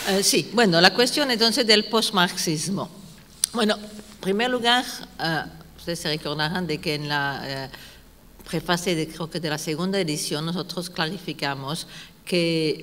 Sí, bueno, la cuestión entonces del postmarxismo. Bueno, en primer lugar, ustedes se recordarán de que en la preface, creo que de la segunda edición, nosotros clarificamos que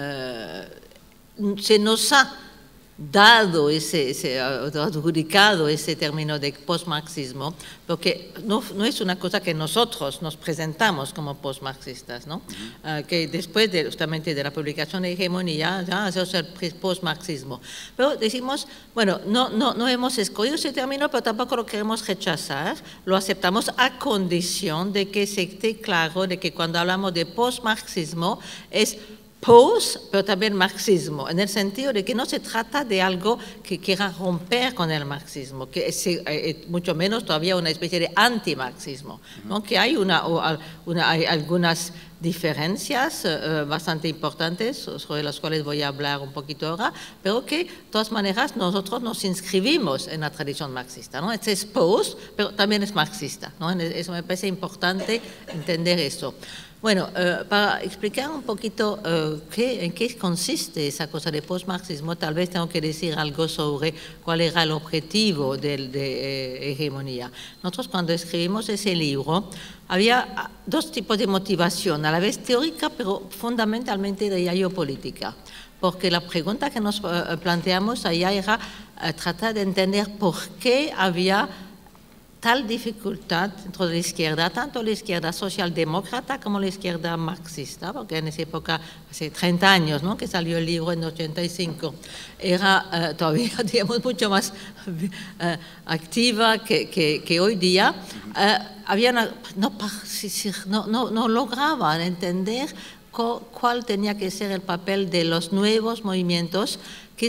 se nos ha dado adjudicado ese término de postmarxismo, porque no es una cosa que nosotros nos presentamos como postmarxistas, ¿no? Que después justamente de la publicación de Hegemonía, ya hacemos el postmarxismo. Pero decimos, bueno, no hemos escogido ese término, pero tampoco lo queremos rechazar, lo aceptamos a condición de que se esté claro de que cuando hablamos de postmarxismo es post, pero también marxismo, en el sentido de que no se trata de algo que quiera romper con el marxismo, que es mucho menos todavía una especie de antimarxismo, ¿no? Que hay hay algunas diferencias bastante importantes, sobre las cuales voy a hablar un poquito ahora, pero que de todas maneras nosotros nos inscribimos en la tradición marxista, ¿no? Es post, pero también es marxista, ¿no? Eso me parece importante entender eso. Bueno, para explicar un poquito en qué consiste esa cosa de postmarxismo, tal vez tengo que decir algo sobre cuál era el objetivo de Hegemonía. Nosotros cuando escribimos ese libro había dos tipos de motivación, a la vez teórica, pero fundamentalmente de política. Porque la pregunta que nos planteamos allá era tratar de entender por qué había tal dificultad dentro de la izquierda, tanto la izquierda socialdemócrata como la izquierda marxista, porque en esa época, hace 30 años, ¿no?, que salió el libro en 85, era todavía, digamos, mucho más activa que hoy día. No lograban entender cuál tenía que ser el papel de los nuevos movimientos que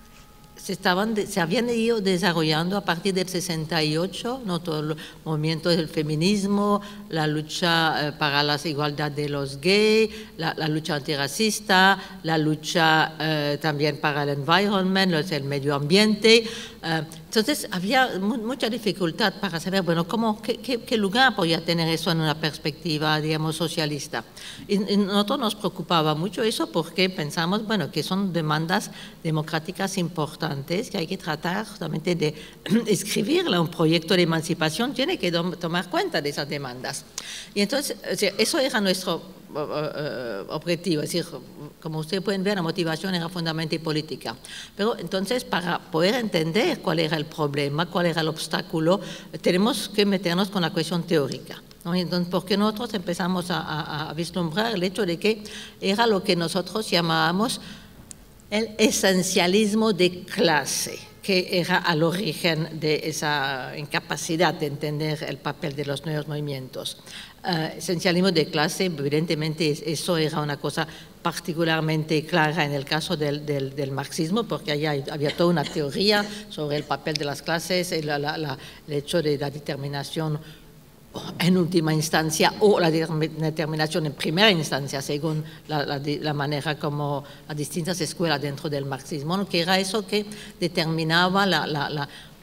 se habían ido desarrollando a partir del 68, ¿no? Todo el movimiento del feminismo, la lucha para la igualdad de los gays, la lucha antirracista, la lucha también para el environment, el medio ambiente. Entonces había mucha dificultad para saber, bueno, qué lugar podía tener eso en una perspectiva, digamos, socialista. Y nosotros nos preocupaba mucho eso porque pensamos, bueno, que son demandas democráticas importantes que hay que tratar justamente de escribirle un proyecto de emancipación, tiene que tomar cuenta de esas demandas. Y entonces, eso era nuestro objetivo, es decir, como ustedes pueden ver, la motivación era fundamentalmente política. Pero entonces, para poder entender cuál era el problema, cuál era el obstáculo, tenemos que meternos con la cuestión teórica, ¿no? Entonces, porque nosotros empezamos a vislumbrar el hecho de que era lo que nosotros llamábamos el esencialismo de clase, que era al origen de esa incapacidad de entender el papel de los nuevos movimientos. Esencialismo de clase, evidentemente eso era una cosa particularmente clara en el caso del marxismo, porque allá había toda una teoría sobre el papel de las clases, el hecho de la determinación en última instancia o la determinación en primera instancia, según la manera como las distintas escuelas dentro del marxismo, ¿no? Que era eso que determinaba la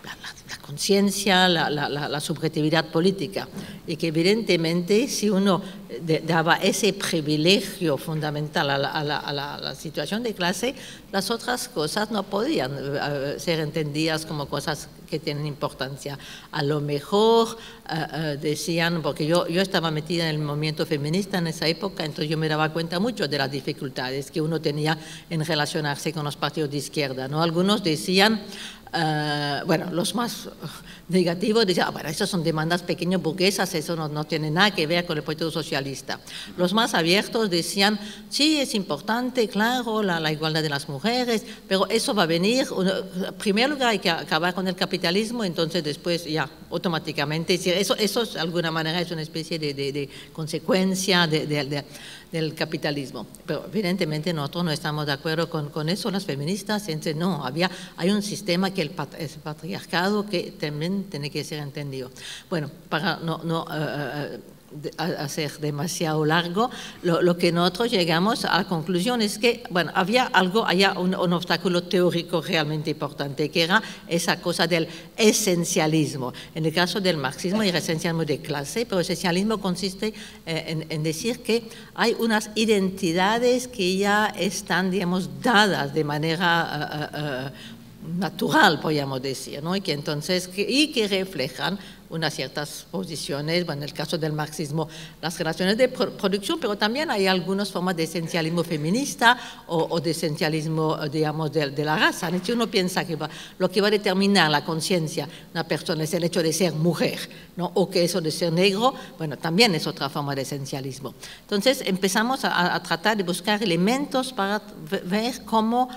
conciencia, la subjetividad política, y que evidentemente si uno daba ese privilegio fundamental a la situación de clase, las otras cosas no podían ser entendidas como cosas que tienen importancia. A lo mejor decían, porque yo estaba metida en el movimiento feminista en esa época, entonces yo me daba cuenta mucho de las dificultades que uno tenía en relacionarse con los partidos de izquierda, ¿no? Algunos decían, bueno, los más negativos decían, bueno, esas son demandas pequeñas burguesas, eso no tiene nada que ver con el proyecto socialista. Los más abiertos decían, sí, es importante, claro, la igualdad de las mujeres, pero eso va a venir, en primer lugar hay que acabar con el capitalismo, entonces después ya automáticamente, eso de alguna manera es una especie de consecuencia del capitalismo. Pero evidentemente nosotros no estamos de acuerdo con eso, las feministas, entonces no, hay un sistema que es el patriarcado que también tiene que ser entendido. Bueno, para no hacer demasiado largo, lo que nosotros llegamos a la conclusión es que, bueno, había un obstáculo teórico realmente importante, que era esa cosa del esencialismo. En el caso del marxismo era esencialismo de clase, pero el esencialismo consiste en decir que hay unas identidades que ya están, digamos, dadas de manera natural, podríamos decir, ¿no? Y que entonces, que reflejan unas ciertas posiciones, bueno, en el caso del marxismo, las relaciones de producción, pero también hay algunas formas de esencialismo feminista o de esencialismo, digamos, de la raza. Si uno piensa que lo que va a determinar la conciencia de una persona es el hecho de ser mujer, ¿no? O que eso de ser negro, bueno, también es otra forma de esencialismo. Entonces empezamos a tratar de buscar elementos para ver cómo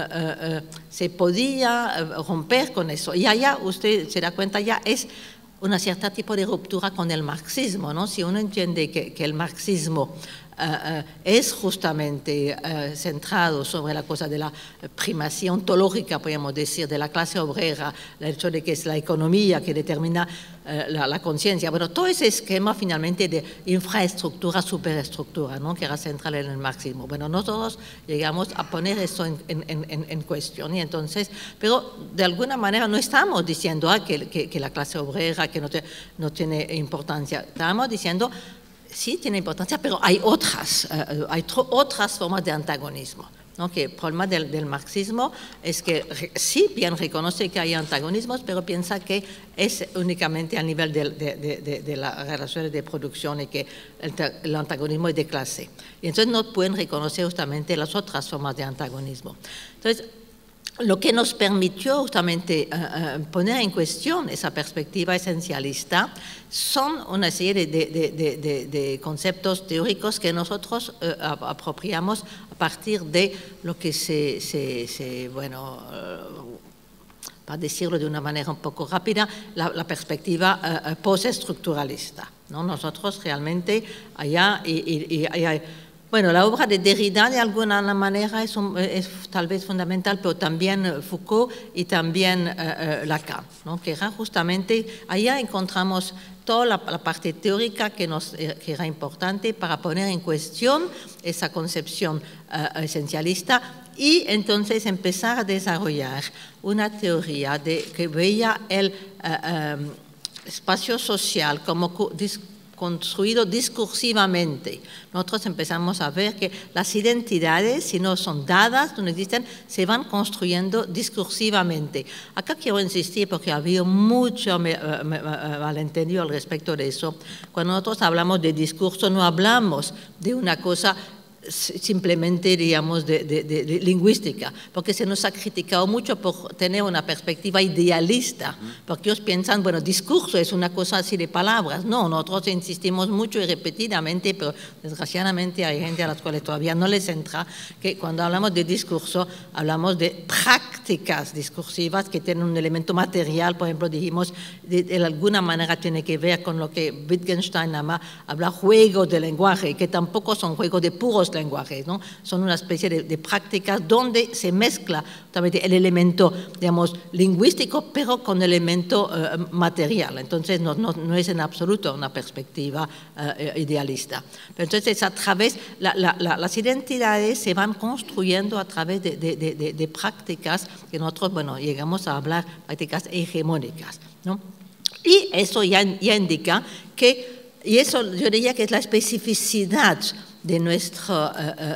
se podía romper con eso. Y allá, usted se da cuenta, ya es una cierta tipo de ruptura con el marxismo, ¿no? Si uno entiende que el marxismo es justamente centrado sobre la cosa de la primacía ontológica, podríamos decir, de la clase obrera, el hecho de que es la economía que determina la conciencia. Bueno, todo ese esquema finalmente de infraestructura, superestructura, ¿no? Que era central en el marxismo. Bueno, nosotros llegamos a poner eso en cuestión y entonces, pero de alguna manera no estamos diciendo que la clase obrera que no tiene importancia, estamos diciendo sí tiene importancia, pero hay otras formas de antagonismo, ¿no? Que el problema del marxismo es que sí bien reconoce que hay antagonismos, pero piensa que es únicamente a nivel de las relaciones de producción y que el antagonismo es de clase. Y entonces no pueden reconocer justamente las otras formas de antagonismo. Entonces, lo que nos permitió justamente poner en cuestión esa perspectiva esencialista son una serie de conceptos teóricos que nosotros apropiamos a partir de lo que bueno, para decirlo de una manera un poco rápida, la perspectiva postestructuralista, ¿no? Nosotros realmente allá bueno, la obra de Derrida de alguna manera es tal vez fundamental, pero también Foucault y también Lacan, ¿no? Que era justamente, allá encontramos toda la parte teórica que era importante para poner en cuestión esa concepción esencialista y entonces empezar a desarrollar una teoría que veía el espacio social como construido discursivamente. Nosotros empezamos a ver que las identidades, si no son dadas, no existen, se van construyendo discursivamente. Acá quiero insistir porque ha habido mucho malentendido al respecto de eso. Cuando nosotros hablamos de discurso, no hablamos de una cosa simplemente, digamos, de lingüística, porque se nos ha criticado mucho por tener una perspectiva idealista, porque ellos piensan, bueno, discurso es una cosa así de palabras. No, nosotros insistimos mucho y repetidamente, pero desgraciadamente hay gente a las cuales todavía no les entra, que cuando hablamos de discurso, hablamos de prácticas discursivas que tienen un elemento material. Por ejemplo, dijimos, de alguna manera tiene que ver con lo que Wittgenstein habla juegos de lenguaje, que tampoco son juegos de puros lenguajes, ¿no? Son una especie de prácticas donde se mezcla el elemento, digamos, lingüístico, pero con el elemento material. Entonces, no es en absoluto una perspectiva idealista. Pero entonces, a través, las identidades se van construyendo a través de prácticas que nosotros, bueno, llegamos a hablar prácticas hegemónicas, ¿no? Y eso ya indica que, y eso yo diría que es la especificidad de nuestro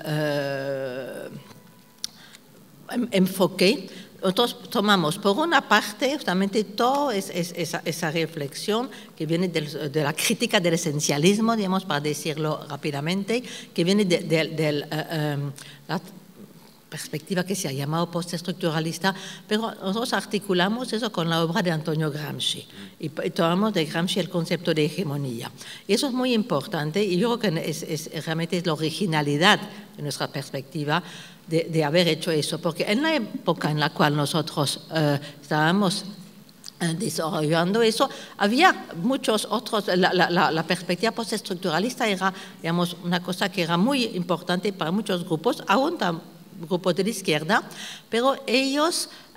enfoque. Nosotros tomamos por una parte justamente toda esa reflexión que viene de la crítica del esencialismo, digamos, para decirlo rápidamente, que viene de la perspectiva que se ha llamado postestructuralista, pero nosotros articulamos eso con la obra de Antonio Gramsci y tomamos de Gramsci el concepto de hegemonía. Y eso es muy importante y yo creo que realmente es la originalidad de nuestra perspectiva de haber hecho eso, porque en la época en la cual nosotros estábamos desarrollando eso, había muchos otros, la perspectiva postestructuralista era, digamos, una cosa que era muy importante para muchos grupos, aún grupos de la izquierda, pero ellos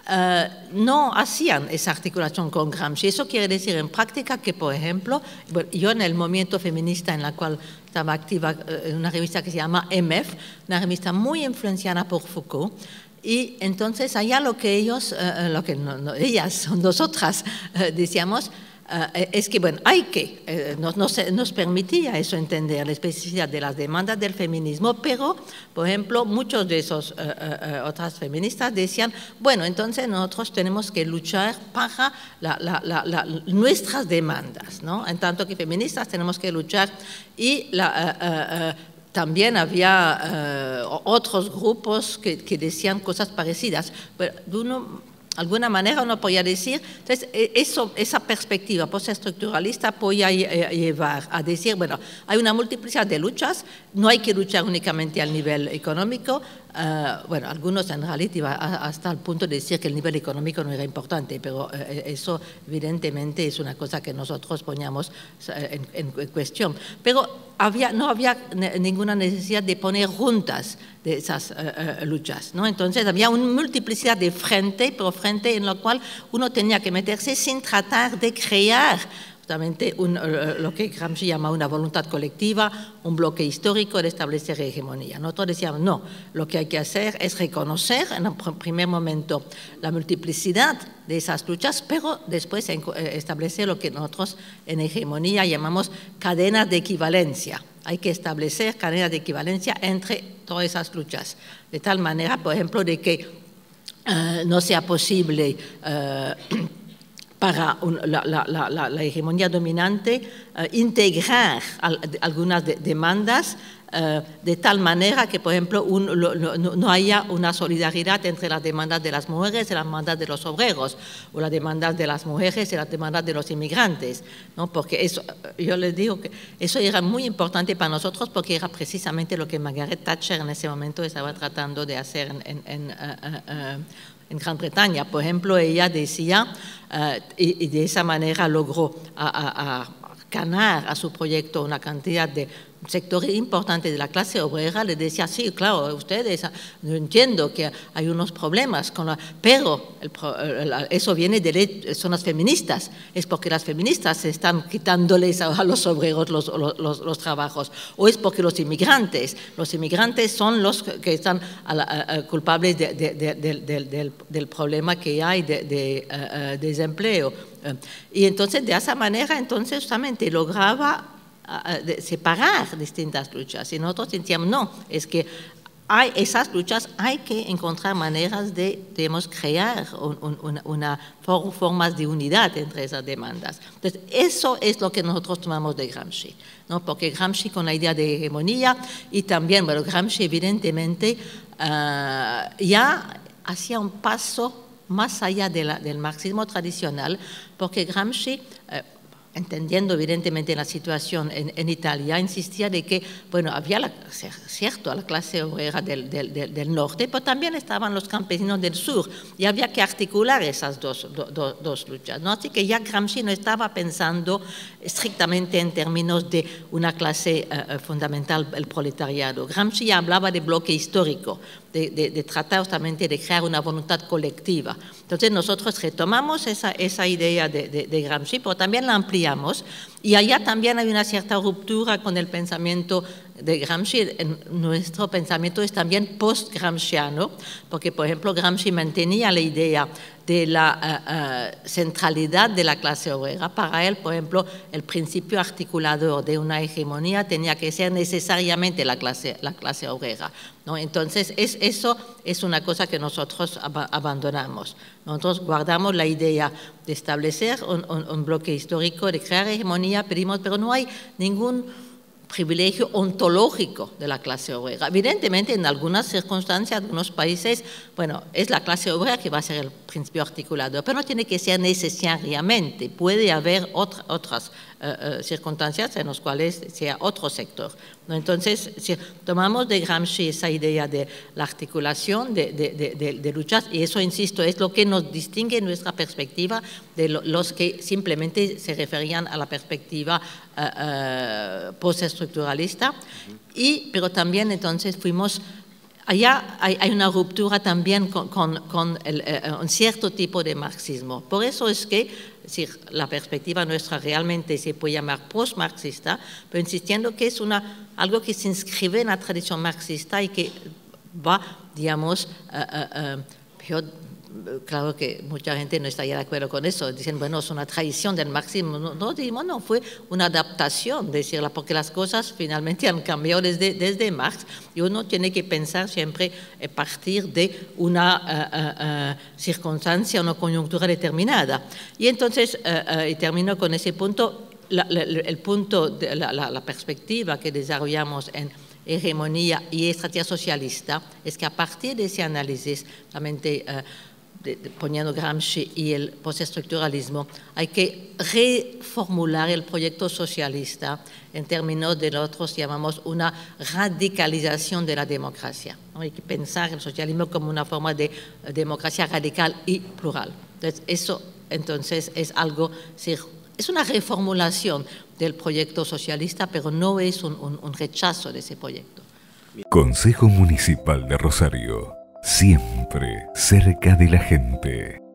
no hacían esa articulación con Gramsci. Eso quiere decir en práctica que, por ejemplo, yo en el movimiento feminista en la cual estaba activa en una revista que se llama MF, una revista muy influenciada por Foucault, y entonces allá lo que ellos, ellas, nosotras decíamos, es que, bueno, hay que, nos permitía eso entender la especificidad de las demandas del feminismo, pero, por ejemplo, muchos de esos otras feministas decían, bueno, entonces nosotros tenemos que luchar para nuestras demandas, ¿no? En tanto que feministas tenemos que luchar y también había otros grupos que decían cosas parecidas, pero de alguna manera uno podía decir, entonces esa perspectiva postestructuralista podía llevar a decir, bueno, hay una multiplicidad de luchas, no hay que luchar únicamente al nivel económico, bueno, algunos en realidad iban hasta el punto de decir que el nivel económico no era importante, pero eso evidentemente es una cosa que nosotros poníamos en cuestión. Pero no había ninguna necesidad de poner juntas de esas luchas, ¿no? Entonces había una multiplicidad de frente, pero frente en lo cual uno tenía que meterse sin tratar de crear justamente lo que Gramsci llama una voluntad colectiva, un bloque histórico de establecer hegemonía. Nosotros decíamos, no, lo que hay que hacer es reconocer en un primer momento la multiplicidad de esas luchas, pero después establecer lo que nosotros en hegemonía llamamos cadenas de equivalencia. Hay que establecer cadenas de equivalencia entre todas esas luchas, de tal manera, por ejemplo, de que no sea posible para la hegemonía dominante integrar algunas demandas de tal manera que, por ejemplo, no haya una solidaridad entre las demandas de las mujeres y las demandas de los obreros, o las demandas de las mujeres y las demandas de los inmigrantes, ¿no? Porque eso, yo les digo que eso era muy importante para nosotros porque era precisamente lo que Margaret Thatcher en ese momento estaba tratando de hacer en Gran Bretaña. Por ejemplo, ella decía, y de esa manera logró ganar a su proyecto una cantidad de sectores importantes de la clase obrera, le decía, sí, claro, ustedes, yo entiendo que hay unos problemas, pero eso viene son las feministas, es porque las feministas están quitándoles a los obreros los trabajos, o es porque los inmigrantes son los que están culpables del problema que hay de desempleo. Y entonces, de esa manera, entonces justamente lograba separar distintas luchas. Y nosotros sentíamos, no, es que esas luchas hay que encontrar maneras de, digamos, crear formas de unidad entre esas demandas. Entonces, eso es lo que nosotros tomamos de Gramsci, ¿no? Porque Gramsci con la idea de hegemonía y también, bueno, Gramsci evidentemente ya hacía un paso más allá del marxismo tradicional, porque Gramsci, entendiendo evidentemente la situación en Italia, insistía de que, bueno, había, cierto, la clase obrera del norte, pero también estaban los campesinos del sur, y había que articular esas dos luchas, ¿no? Así que ya Gramsci no estaba pensando estrictamente en términos de una clase fundamental, el proletariado. Gramsci ya hablaba de bloque histórico, de tratar justamente de crear una voluntad colectiva. Entonces nosotros retomamos esa idea de Gramsci, pero también la ampliamos, y allá también hay una cierta ruptura con el pensamiento de Gramsci. Nuestro pensamiento es también post-gramsciano, porque, por ejemplo, Gramsci mantenía la idea de la centralidad de la clase obrera. Para él, por ejemplo, el principio articulador de una hegemonía tenía que ser necesariamente la clase obrera, ¿no? Entonces, eso es una cosa que nosotros abandonamos. Nosotros guardamos la idea de establecer un bloque histórico, de crear hegemonía, pero no hay ningún privilegio ontológico de la clase obrera. Evidentemente, en algunas circunstancias, en algunos países, bueno, es la clase obrera que va a ser el principio articulador, pero no tiene que ser necesariamente. Puede haber otras circunstancias en las cuales sea otro sector, ¿no? Entonces, si tomamos de Gramsci esa idea de la articulación de luchas, y eso, insisto, es lo que nos distingue en nuestra perspectiva de los que simplemente se referían a la perspectiva postestructuralista, pero también entonces fuimos allá hay una ruptura también con un cierto tipo de marxismo. Por eso es que si la perspectiva nuestra realmente se puede llamar post-marxista, pero insistiendo que es algo que se inscribe en la tradición marxista y que va, digamos, claro que mucha gente no estaría de acuerdo con eso, dicen, bueno, es una tradición del marxismo. No, decimos, no, fue una adaptación, decirla, porque las cosas finalmente han cambiado desde Marx y uno tiene que pensar siempre a partir de una circunstancia, una coyuntura determinada. Y entonces, y termino con ese punto, el punto, de la perspectiva que desarrollamos en hegemonía y estrategia socialista es que a partir de ese análisis, realmente poniendo Gramsci y el postestructuralismo, hay que reformular el proyecto socialista en términos de lo que nosotros llamamos una radicalización de la democracia. Hay que pensar el socialismo como una forma de democracia radical y plural. Entonces, eso entonces es algo, es una reformulación del proyecto socialista, pero no es un rechazo de ese proyecto. Consejo Municipal de Rosario, siempre cerca de la gente.